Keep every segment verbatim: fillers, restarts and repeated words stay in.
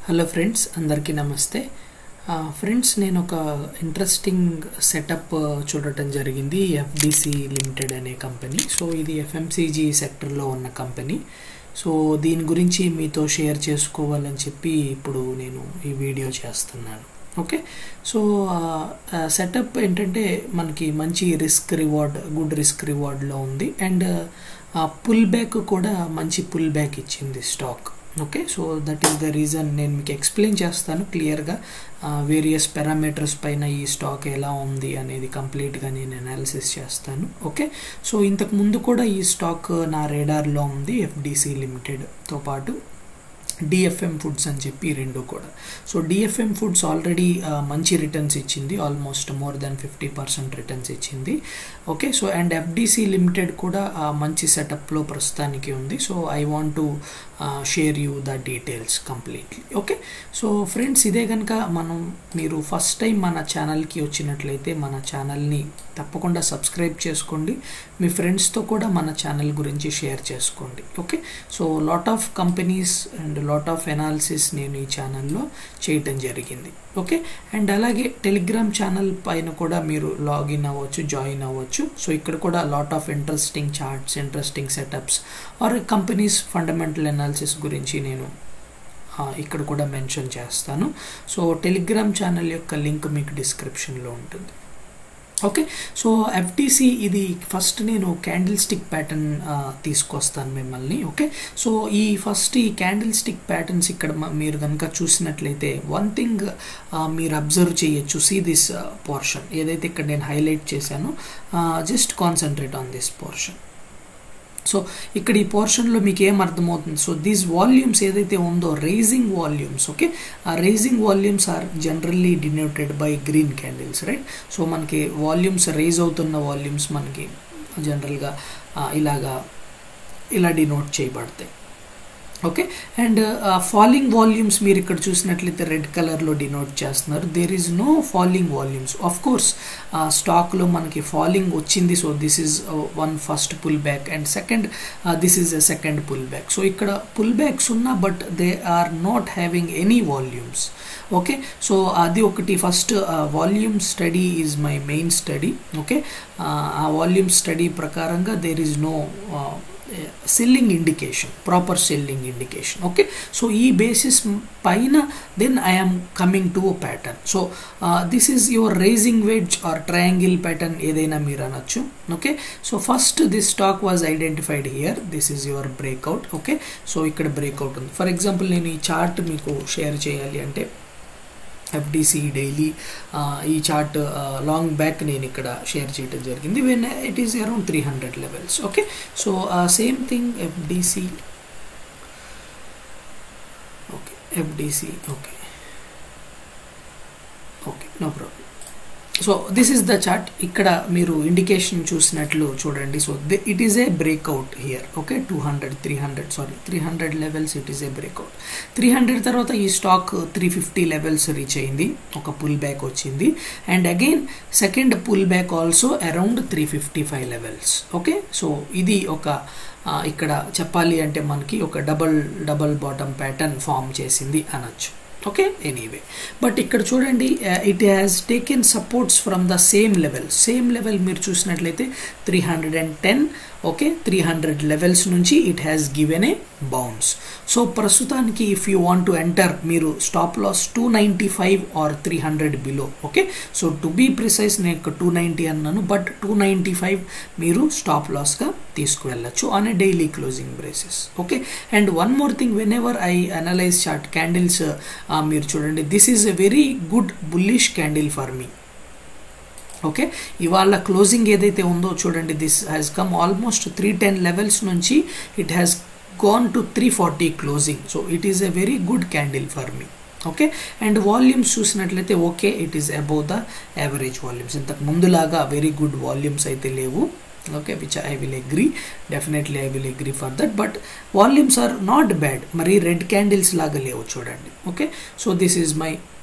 Hello friends, అందరికీ నమస్తే. Friends, నేను ఒక ఇంట్రెస్టింగ్ సెటప్ చూడటం జరిగింది. ఎఫ్డిసి లిమిటెడ్ అనే కంపెనీ. సో ఇది ఎఫ్ఎంసీజీ సెక్టర్లో ఉన్న కంపెనీ. సో దీని గురించి మీతో షేర్ చేసుకోవాలని చెప్పి ఇప్పుడు నేను ఈ వీడియో చేస్తున్నాను. ఓకే, సో సెటప్ ఏంటంటే మనకి మంచి రిస్క్ రివార్డ్, గుడ్ రిస్క్ రివార్డ్లో ఉంది. అండ్ పుల్ బ్యాక్ కూడా మంచి పుల్ బ్యాక్ ఇచ్చింది stock. Okay, so that is the reason నేను మీకు ఎక్స్ప్లెయిన్ చేస్తాను క్లియర్గా. వేరియస్ పారామీటర్స్ పైన ఈ స్టాక్ ఎలా ఉంది అనేది కంప్లీట్గా నేను అనాలిసిస్ చేస్తాను. ఓకే, సో ఇంతకు ముందు కూడా ఈ స్టాక్ నా రేడార్లో ఉంది, ఎఫ్డిసి లిమిటెడ్తో పాటు డిఎఫ్ఎం ఫుడ్స్ అని చెప్పి రెండు కూడా. సో డిఎఫ్ఎం ఫుడ్స్ ఆల్రెడీ మంచి రిటర్న్స్ ఇచ్చింది, almost more than fifty percent returns ఇచ్చింది. Okay, so and FDC limited కూడా మంచి సెటప్లో ప్రస్తుతానికి ఉంది. So I want to share you the details completely. Okay, so friends, ఇదే కనుక మనం మీరు ఫస్ట్ టైం మన ఛానల్కి వచ్చినట్లయితే మన ఛానల్ని తప్పకుండా సబ్స్క్రైబ్ చేసుకోండి. మీ ఫ్రెండ్స్తో కూడా మన ఛానల్ గురించి షేర్ చేసుకోండి. Okay, so lot of companies and lot of analysis నేను ఈ ఛానల్లో చేయటం జరిగింది. ఓకే, అండ్ అలాగే టెలిగ్రామ్ ఛానల్ పైన కూడా మీరు లాగిన్ అవ్వచ్చు, జాయిన్ అవ్వచ్చు. సో ఇక్కడ కూడా lot of interesting charts, interesting setups or companies fundamental analysis గురించి నేను ఇక్కడ కూడా మెన్షన్ చేస్తాను. సో టెలిగ్రామ్ ఛానల్ యొక్క లింక్ మీకు డిస్క్రిప్షన్లో ఉంటుంది. ఓకే, సో ఎఫ్డిసి ఇది ఫస్ట్ నేను క్యాండిల్ స్టిక్ ప్యాటర్న్ తీసుకొస్తాను మిమ్మల్ని. ఓకే, సో ఈ ఫస్ట్ ఈ క్యాండిల్ స్టిక్ ప్యాటర్న్స్ ఇక్కడ మీరు కనుక చూసినట్లయితే వన్ థింగ్ మీరు అబ్జర్వ్ చేయొచ్చు. సీ దిస్ పోర్షన్ ఏదైతే ఇక్కడ నేను హైలైట్ చేశానో, just concentrate on this portion. So ఇక్కడ ఈ పోర్షన్లో మీకు ఏం అర్థమవుతుంది? సో దీస్ వాల్యూమ్స్ ఏదైతే ఉందో రైజింగ్ వాల్యూమ్స్. ఓకే, ఆ rising volumes are generally denoted by green candles, right? So మనకి వాల్యూమ్స్ రైజ్ అవుతున్న వాల్యూమ్స్ మనకి జనరల్గా ఇలాగా ఇలా డినోట్ చేయబడతాయి. ఓకే, అండ్ ఫాలింగ్ వాల్యూమ్స్ మీరు ఇక్కడ చూసినట్లయితే రెడ్ కలర్లో డినోట్ చేస్తున్నారు. There is no falling volumes. Of course స్టాక్లో మనకి ఫాలింగ్ వచ్చింది. So this is one first pull back and second this is a second pull back. So ఇక్కడ పుల్ బ్యాక్స్ ఉన్నా but they are not having any volumes. Okay, so అది ఒకటి. First volume study is my main study. Okay, ఆ volume study ప్రకారంగా there is no selling indication, proper selling indication. Okay, so ఈ basis పైన then I am coming to ఓ pattern. So this is your rising wedge or triangle pattern ఏదైనా మీరు అనొచ్చు. Okay, so first this stock was identified here, this is your breakout. Okay, so ఇక్కడ breakout ఉంది. For example నేను ఈ chart మీకు share చేయాలి అంటే ఎఫ్డిసి డైలీ ఈ చార్ట్ లాంగ్ బ్యాక్ నేను ఇక్కడ షేర్ చేయడం జరిగింది when it is around three hundred levels. Okay, so same thing FDC. Okay, FDC. Okay okay no problem. So this is the chart. ఇక్కడ మీరు ఇండికేషన్ చూసినట్లు చూడండి. So it is a breakout here. Okay, two hundred three hundred sorry three hundred levels it is a breakout. Three hundred తర్వాత ఈ stock three fifty levels reach అయింది, ఒక pull back వచ్చింది. And again second pull back also around three fifty five levels. Okay, so ఇది ఒక ఇక్కడ చెప్పాలి అంటే మనకి ఒక double double bottom pattern form చేసింది అనొచ్చు. ఓకే, ఎనీవే బట్ ఇక్కడ చూడండి, it has taken supports from the same level. Same level మీరు చూసినట్లయితే three hundred and ten. Okay, three hundred levels నుంచి it has given a bounce. So ప్రస్తుతానికి if you want to enter మీరు stop loss two ninety five or three hundred below. Okay, so to be precise నేను ఇక్కడ two ninety అన్నాను, but two ninety five మీరు stop లాస్గా తీసుకువెళ్ళచ్చు on a daily closing basis. Okay, and one more thing, whenever I analyse chart candles మీరు చూడండి, this is a very good bullish candle for me. Okay, ఇవాళ closing ఏదైతే ఉందో చూడండి, this has come almost three ten levels నుంచి it has gone to three forty closing. So it is a very good candle for me. Okay, and volumes చూసినట్లయితే okay, it is above the average volumes. ఇంతకు ముందులాగా very good volumes అయితే లేవు. Okay, which I will agree, definitely I will agree for that. But volumes are not bad, మరి red candles లాగా లేవు చూడండి. Okay, so this is my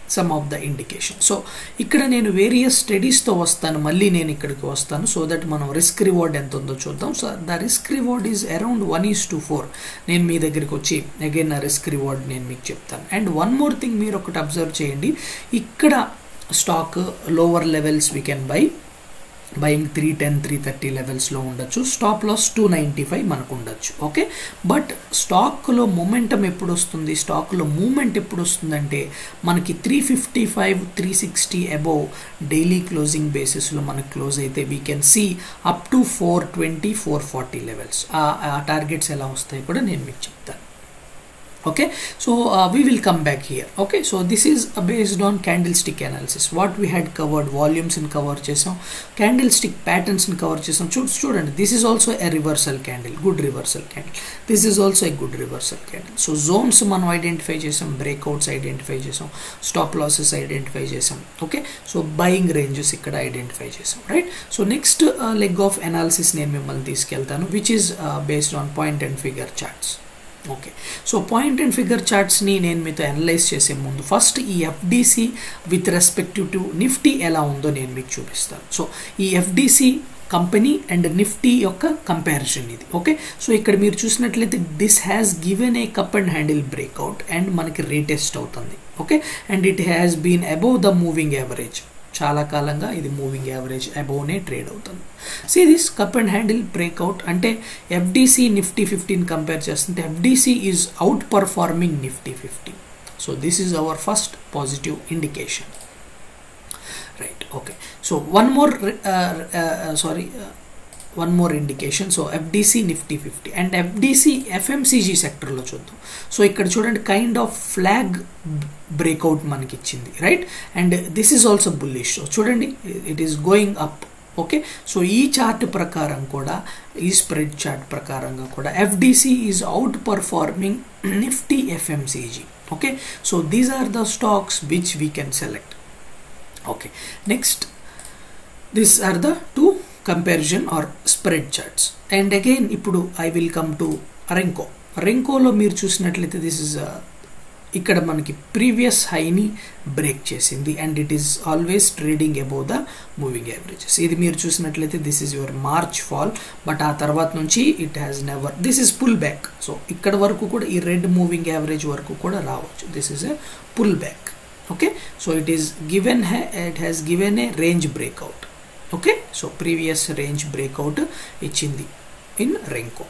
some of the indication. So ఇక్కడ నేను various స్టడీస్తో వస్తాను, మళ్ళీ నేను ఇక్కడికి వస్తాను, సో దట్ మనం రిస్క్ రివార్డ్ ఎంత ఉందో చూద్దాం. So the risk reward is around one is to four. నేను మీ దగ్గరికి వచ్చి అగైన్ నా రిస్క్ రివార్డ్ నేను మీకు చెప్తాను. అండ్ వన్ మోర్ థింగ్ మీరు ఒకటి అబ్జర్వ్ చేయండి, ఇక్కడ stock lower levels we can buy, buying three ten three thirty లెవెల్స్లో ఉండొచ్చు, stop loss two ninety five మనకు ఉండొచ్చు. ఓకే, బట్ స్టాక్లో మొమెంటం ఎప్పుడు వస్తుంది, స్టాక్లో మూమెంట్ ఎప్పుడు వస్తుందంటే మనకి three fifty five three sixty above daily closing బేసిస్లో మనకు క్లోజ్ అయితే we can see up to four twenty four forty levels. ఆ టార్గెట్స్ ఎలా వస్తాయి కూడా నేను మీకు చెప్తాను. Okay, so uh, we will come back here. Okay, so this is uh, based on candlestick analysis. What we had covered, volumes in cover chesam, candlestick patterns in cover chesam. Student, this is also a reversal candle, good reversal candle. This is also a good reversal candle. So zones మనం identify chesam, breakouts identify chesam, stop losses identify chesam. Okay, so buying ranges ikkada identify chesam, right? So next uh, leg of analysis నేను మిమ్మల్ని తీసుకెళ్తాను, which is uh, based on point and figure charts. Okay, so point and figure చార్ట్స్ని నేను మీతో analyse చేసే ముందు first ఈ FDC with respective to Nifty ఎలా ఉందో నేను మీకు చూపిస్తాను. సో ఈ ఎఫ్డిసి కంపెనీ అండ్ నిఫ్టీ యొక్క కంపారిజన్ ఇది. ఓకే, సో ఇక్కడ మీరు చూసినట్లయితే this has given a cup and handle breakout and మనకి రీటెస్ట్ అవుతుంది. Okay, and it has been above the moving average. చాలా కాలంగా ఇది మూవింగ్ యావరేజ్ అబోవ్నే ట్రేడ్ అవుతుంది. See this cup and handle breakout అంటే ఎఫ్డిసి నిఫ్టీ ఫిఫ్టీన్ కంపేర్ చేస్తుంటే FDC is outperforming Nifty fifty. So this is our first positive indication, right? Okay, so one more sorry one more indication. So FDC Nifty fifty and FDC FMCG సెక్టర్లో చూద్దాం. So ఇక్కడ చూడండి kind of flag breakout మనకి ఇచ్చింది, right? And this is also bullish. So చూడండి it is going up. Okay, so ఈ chart ప్రకారం కూడా, ఈ స్ప్రెడ్ చార్ట్ ప్రకారంగా కూడా FDC is outperforming Nifty FMCG. Okay, so these are the stocks which we can select. Okay, next these are the two comparison or spread charts. And again ఇప్పుడు I will come to Renko. రెంకోలో మీరు చూసినట్లయితే this is ఇక్కడ మనకి previous హైని break చేసింది and it is always trading above the moving averages. ఇది మీరు చూసినట్లయితే this is your March fall, but ఆ తర్వాత నుంచి it has never, this is pull back. So ఇక్కడ వరకు కూడా ఈ రెడ్ మూవింగ్ యావరేజ్ వరకు కూడా రావచ్చు. This is a pull back. Okay, so it is given, it has given a range breakout. Okay, so previous range breakout ఇచ్చింది in Renko.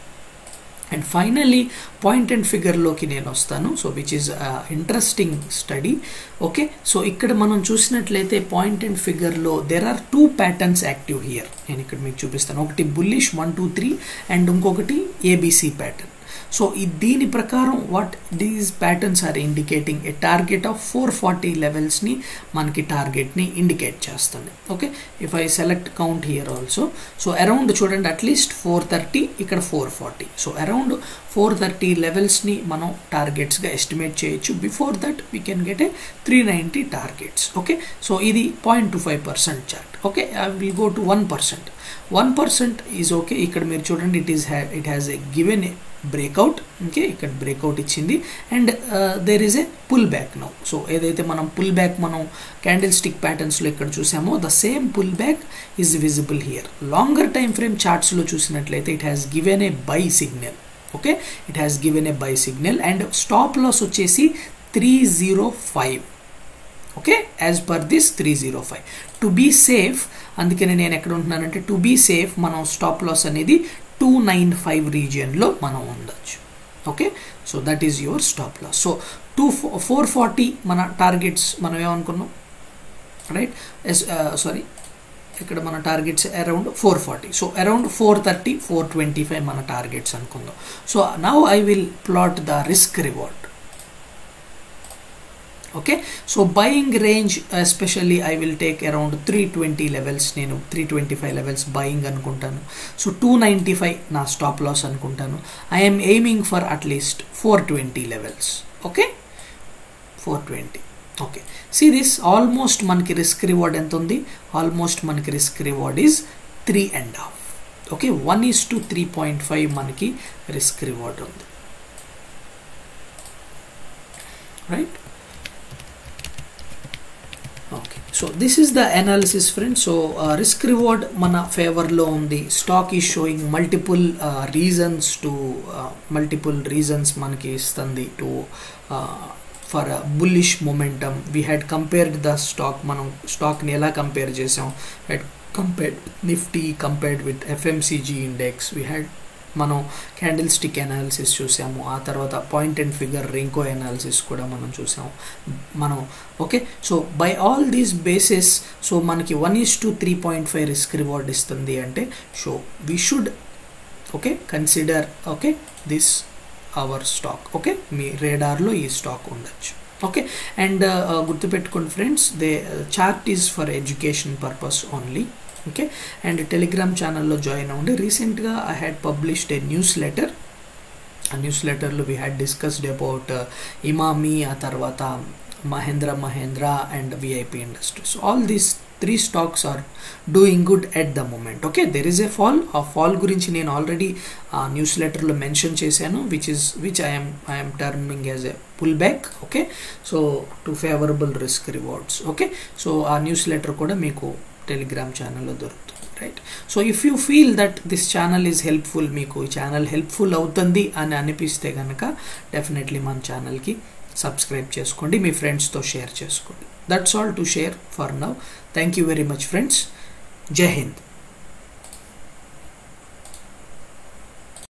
And finally point and ఫిగర్లోకి నేను వస్తాను. So which is interesting study. Okay, so ఇక్కడ మనం చూసినట్లయితే point and ఫిగర్లో there are two patterns active here. నేను ఇక్కడ మీకు చూపిస్తాను. ఒకటి bullish one two three and ఇంకొకటి ఏబిసి ప్యాటర్న్. సో ఈ దీని ప్రకారం what these patterns are indicating a target of four forty లెవెల్స్ని మనకి టార్గెట్ని ఇండికేట్ చేస్తుంది. Okay, if I select count here also, so around చూడండి అట్లీస్ట్ ఫోర్ థర్టీ, ఇక్కడ four forty. So around four thirty లెవెల్స్ని మనం టార్గెట్స్గా ఎస్టిమేట్ చేయొచ్చు. Before that we can get a three ninety targets. Okay, so ఇది point two five percent chart. Okay, I will go to one percent. One percent is okay. ఇక్కడ మీరు చూడండి it is it has a given a breakout. Okay, ఇక్కడ breakout ఇచ్చింది and there is a pull back now. So ఏదైతే మనం pull back మనం candlestick ప్యాటర్న్స్లో ఇక్కడ చూసామో the same pull back is visible here. Longer time frame చార్ట్స్లో చూసినట్లయితే it has given a buy signal. Okay, it has given a buy signal and stop loss వచ్చేసి three zero five. Okay, as per this three zero five. To be safe, అందుకని నేను ఎక్కడ ఉంటున్నానంటే to be safe మనం stop loss అనేది two nine five రీజియన్లో మనం ఉండొచ్చు. Okay, so that is your stop loss. So two four forty మన టార్గెట్స్ మనం ఏమనుకున్నాం, రైట్? ఎస్ సారీ ఇక్కడ మన targets around four forty. So around four thirty four twenty five మన టార్గెట్స్ అనుకుందాం. So now I will plot the risk reward. Okay, so buying range especially I will take around three twenty levels. నేను three twenty five levels buying అనుకుంటాను. So two ninety five నా stop loss అనుకుంటాను. I'm aiming for at least four twenty levels. Okay, four twenty. Okay, see this almost మనకి risk reward ఎంత ఉంది? Almost మనకి risk reward is three and half. Okay, one is to three point five మనకి risk reward ఉంది, right? So this is the analysis friends. So risk reward మన ఫేవర్లో ఉంది. Stock is showing multiple reasons to multiple reasons మనకి ఇస్తుంది to for bullish momentum. We had compared the stock, మనం స్టాక్ని ఎలా compare చేసాం, had compared Nifty compared with FMCG index. We had మనం candlestick analysis చూసాము, ఆ తర్వాత point and figure Renko analysis కూడా మనం చూసాము మనం. Okay, so by all these basis so మనకి one is to three point five risk reward ఇస్తుంది అంటే so we should okay consider okay this our stock. Okay, మీ రేడార్లో ఈ స్టాక్ ఉండొచ్చు. ఓకే, అండ్ గుర్తుపెట్టుకోండి friends, the chart is for education purpose only. Okay, and Telegram ఛానల్లో join అవ్వండి. రీసెంట్గా I had published a newsletter. ఆ న్యూస్ లెటర్లో we had discussed about Emami, ఆ తర్వాత Mahindra Mahindra and VIP Industries. All these three stocks are doing good at the moment. Okay, there is a fall. ఆ fall గురించి నేను ఆల్రెడీ ఆ న్యూస్ లెటర్లో మెన్షన్ చేశాను, which is which I'm I'm terming as a pull back. Okay, so to favourable risk rewards. Okay, so ఆ newsletter కూడా మీకు టెలిగ్రామ్ ఛానల్లో దొరుకుతుంది. Right, so if you feel that this channel is helpful, మీకు ఈ channel helpful అవుతుంది అని అనిపిస్తే కనుక డెఫినెట్లీ మన ఛానల్కి సబ్స్క్రైబ్ చేసుకోండి, మీ ఫ్రెండ్స్తో షేర్ చేసుకోండి. That's all to share for now. Thank you very much friends. జై హింద్.